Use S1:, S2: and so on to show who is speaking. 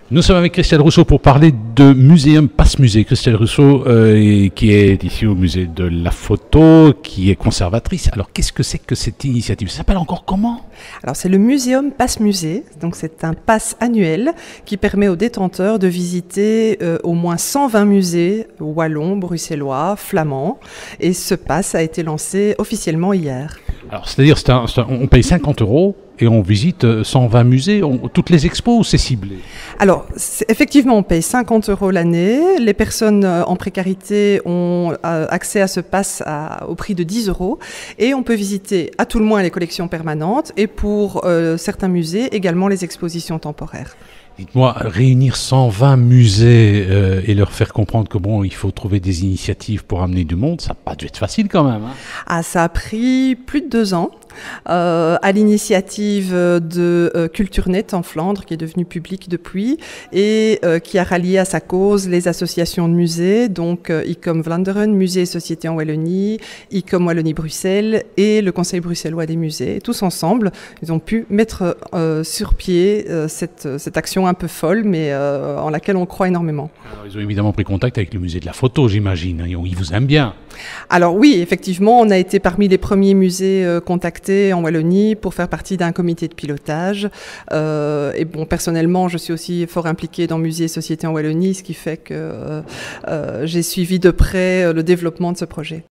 S1: Nous sommes avec Christelle Rousseau pour parler de Muséum Passe Musée. Christelle Rousseau, qui est ici au musée de la photo, qui est conservatrice. Alors, qu'est-ce que c'est que cette initiative? Ça s'appelle encore comment?
S2: Alors, c'est le Muséum Passe Musée. Donc, c'est un pass annuel qui permet aux détenteurs de visiter au moins 120 musées wallons, bruxellois, flamands. Et ce pass a été lancé officiellement hier.
S1: Alors, c'est-à-dire, on paye 50 € et on visite 120 musées, toutes les expos, ou c'est ciblé?
S2: Alors, effectivement, on paye 50 € l'année. Les personnes en précarité ont accès à ce pass au prix de 10 €. Et on peut visiter à tout le moins les collections permanentes et pour certains musées, également les expositions temporaires.
S1: Dites-moi, réunir 120 musées et leur faire comprendre que il faut trouver des initiatives pour amener du monde, ça n'a pas dû être facile quand même. Hein.
S2: Ah, ça a pris plus de 2 ans. À l'initiative de CultureNet en Flandre, qui est devenue publique depuis, et qui a rallié à sa cause les associations de musées, donc ICOM Vlaanderen, Musées et Sociétés en Wallonie, ICOM Wallonie-Bruxelles et le Conseil bruxellois des musées. Tous ensemble, ils ont pu mettre sur pied cette action un peu folle, mais en laquelle on croit énormément.
S1: Alors, ils ont évidemment pris contact avec le musée de la photo, j'imagine. Ils vous aiment bien.
S2: Alors oui, effectivement, on a été parmi les premiers musées contactés en Wallonie pour faire partie d'un comité de pilotage. Et bon, personnellement, je suis aussi fort impliquée dans Musées et Sociétés en Wallonie, ce qui fait que j'ai suivi de près le développement de ce projet.